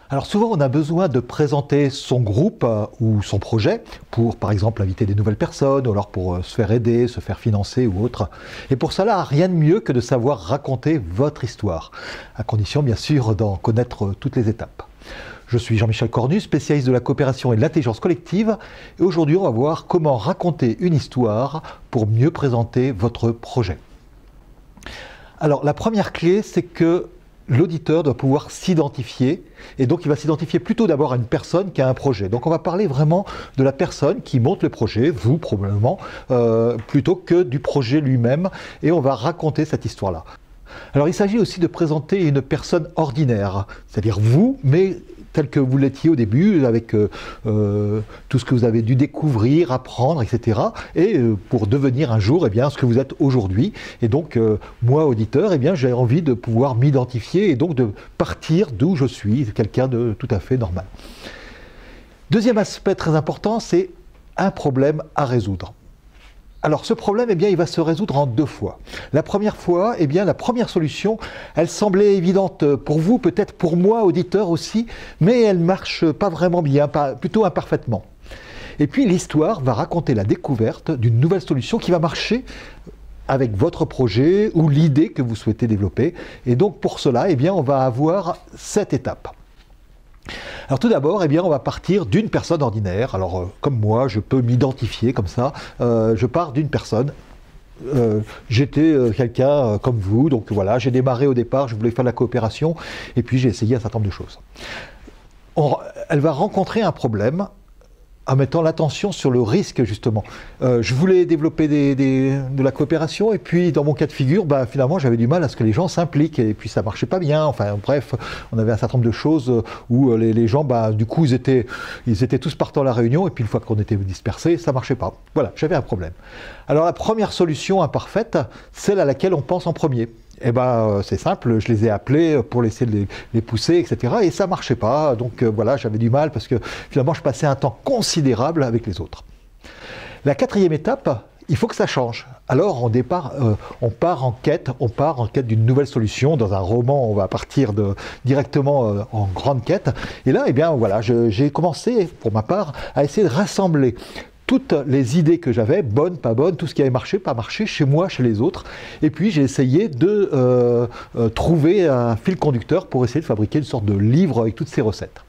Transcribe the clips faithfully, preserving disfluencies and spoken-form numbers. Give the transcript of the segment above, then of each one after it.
Alors souvent, on a besoin de présenter son groupe euh, ou son projet pour, par exemple, inviter des nouvelles personnes, ou alors pour euh, se faire aider, se faire financer ou autre. Et pour cela, rien de mieux que de savoir raconter votre histoire, à condition, bien sûr, d'en connaître euh, toutes les étapes. Je suis Jean-Michel Cornu, spécialiste de la coopération et de l'intelligence collective. Et aujourd'hui, on va voir comment raconter une histoire pour mieux présenter votre projet. Alors, la première clé, c'est que l'auditeur doit pouvoir s'identifier, et donc il va s'identifier plutôt d'abord à une personne qu'à un projet. Donc on va parler vraiment de la personne qui monte le projet, vous probablement, euh, plutôt que du projet lui-même, et on va raconter cette histoire-là. Alors il s'agit aussi de présenter une personne ordinaire, c'est-à-dire vous, mais tel que vous l'étiez au début, avec euh, euh, tout ce que vous avez dû découvrir, apprendre, et cetera. Et euh, pour devenir un jour eh bien, ce que vous êtes aujourd'hui. Et donc, euh, moi, auditeur, eh bien, j'ai envie de pouvoir m'identifier et donc de partir d'où je suis, quelqu'un de tout à fait normal. Deuxième aspect très important, c'est un problème à résoudre. Alors ce problème, eh bien, il va se résoudre en deux fois. La première fois, eh bien, la première solution, elle semblait évidente pour vous, peut-être pour moi, auditeur aussi, mais elle ne marche pas vraiment bien, pas, plutôt imparfaitement. Et puis l'histoire va raconter la découverte d'une nouvelle solution qui va marcher avec votre projet ou l'idée que vous souhaitez développer. Et donc pour cela, eh bien, on va avoir cette étape. Alors tout d'abord, eh bien, on va partir d'une personne ordinaire. Alors euh, comme moi, je peux m'identifier comme ça. Euh, je pars d'une personne. Euh, J'étais euh, quelqu'un euh, comme vous, donc voilà, j'ai démarré au départ, je voulais faire de la coopération, et puis j'ai essayé un certain nombre de choses. On, elle va rencontrer un problème en mettant l'attention sur le risque, justement. Euh, je voulais développer des, des, de la coopération, et puis dans mon cas de figure, bah, finalement, j'avais du mal à ce que les gens s'impliquent, et puis ça marchait pas bien. Enfin, bref, on avait un certain nombre de choses où les, les gens, bah, du coup, ils étaient, ils étaient tous partant à la réunion, et puis une fois qu'on était dispersés, ça marchait pas. Voilà, j'avais un problème. Alors, la première solution imparfaite, celle à laquelle on pense en premier. Eh ben, c'est simple, je les ai appelés pour essayer de les, les pousser, et cetera. Et ça ne marchait pas, donc euh, voilà, j'avais du mal parce que finalement, je passais un temps considérable avec les autres. La quatrième étape, il faut que ça change. Alors, on, départ, euh, on part en quête, on part en quête d'une nouvelle solution. Dans un roman, on va partir de, directement euh, en grande quête. Et là, eh bien, voilà, j'ai commencé, pour ma part, à essayer de rassembler toutes les idées que j'avais, bonnes, pas bonnes, tout ce qui avait marché, pas marché, chez moi, chez les autres. Et puis j'ai essayé de euh, euh, trouver un fil conducteur pour essayer de fabriquer une sorte de livre avec toutes ces recettes.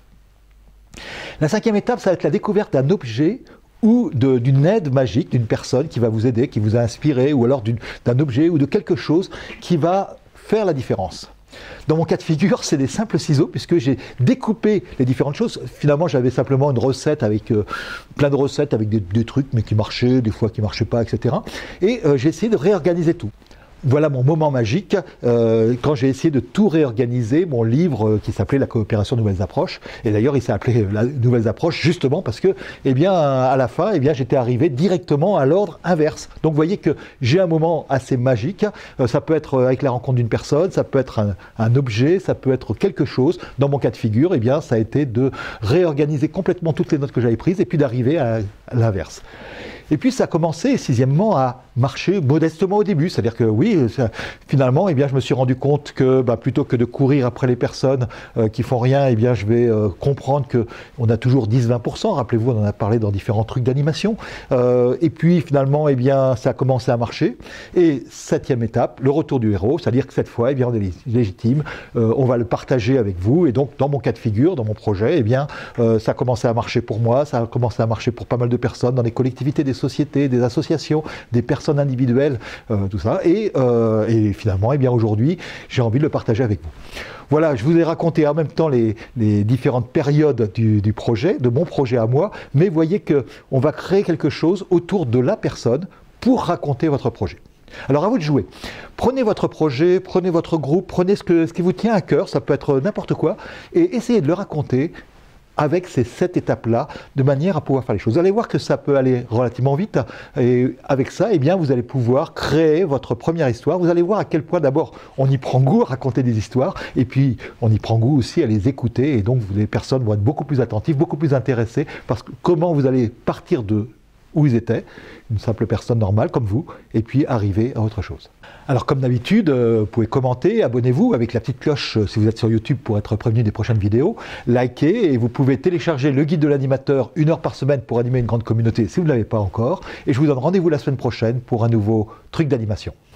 La cinquième étape, ça va être la découverte d'un objet ou d'une aide magique, d'une personne qui va vous aider, qui vous a inspiré, ou alors d'un objet ou de quelque chose qui va faire la différence. Dans mon cas de figure, c'est des simples ciseaux, puisque j'ai découpé les différentes choses. Finalement, j'avais simplement une recette avec euh, plein de recettes, avec des, des trucs, mais qui marchaient, des fois qui ne marchaient pas, et cetera. Et euh, j'ai essayé de réorganiser tout. Voilà mon moment magique, euh, quand j'ai essayé de tout réorganiser, mon livre euh, qui s'appelait La coopération nouvelles approches. Et d'ailleurs, il s'est appelé La nouvelles approches justement parce que, eh bien, à la fin, eh bien, j'étais arrivé directement à l'ordre inverse. Donc, vous voyez que j'ai un moment assez magique. Euh, ça peut être avec la rencontre d'une personne, ça peut être un, un objet, ça peut être quelque chose. Dans mon cas de figure, eh bien, ça a été de réorganiser complètement toutes les notes que j'avais prises et puis d'arriver à, à l'inverse. Et puis ça a commencé, sixièmement, à marcher modestement au début. C'est-à-dire que oui, ça, finalement, eh bien, je me suis rendu compte que bah, plutôt que de courir après les personnes euh, qui font rien, eh bien, je vais euh, comprendre qu'on a toujours dix à vingt pour cent. Rappelez-vous, on en a parlé dans différents trucs d'animation. Euh, et puis finalement, eh bien, ça a commencé à marcher. Et septième étape, le retour du héros. C'est-à-dire que cette fois, eh bien, on est légitime. Euh, on va le partager avec vous. Et donc, dans mon cas de figure, dans mon projet, eh bien, euh, ça a commencé à marcher pour moi. Ça a commencé à marcher pour pas mal de personnes dans les collectivités, des sociétés, des associations, des personnes individuelles, euh, tout ça. Et, euh, et finalement, eh bien aujourd'hui, j'ai envie de le partager avec vous. Voilà, je vous ai raconté en même temps les, les différentes périodes du, du projet, de mon projet à moi, mais voyez qu'on va créer quelque chose autour de la personne pour raconter votre projet. Alors à vous de jouer. Prenez votre projet, prenez votre groupe, prenez ce, que, ce qui vous tient à cœur, ça peut être n'importe quoi, et essayez de le raconter avec ces sept étapes-là, de manière à pouvoir faire les choses. Vous allez voir que ça peut aller relativement vite, et avec ça, eh bien, vous allez pouvoir créer votre première histoire. Vous allez voir à quel point, d'abord, on y prend goût à raconter des histoires, et puis on y prend goût aussi à les écouter, et donc les personnes vont être beaucoup plus attentives, beaucoup plus intéressées, parce que comment vous allez partir de où ils étaient, une simple personne normale comme vous, et puis arriver à autre chose. Alors comme d'habitude, vous pouvez commenter, abonnez-vous avec la petite cloche si vous êtes sur YouTube pour être prévenu des prochaines vidéos, likez et vous pouvez télécharger le guide de l'animateur une heure par semaine pour animer une grande communauté si vous ne l'avez pas encore. Et je vous donne rendez-vous la semaine prochaine pour un nouveau truc d'animation.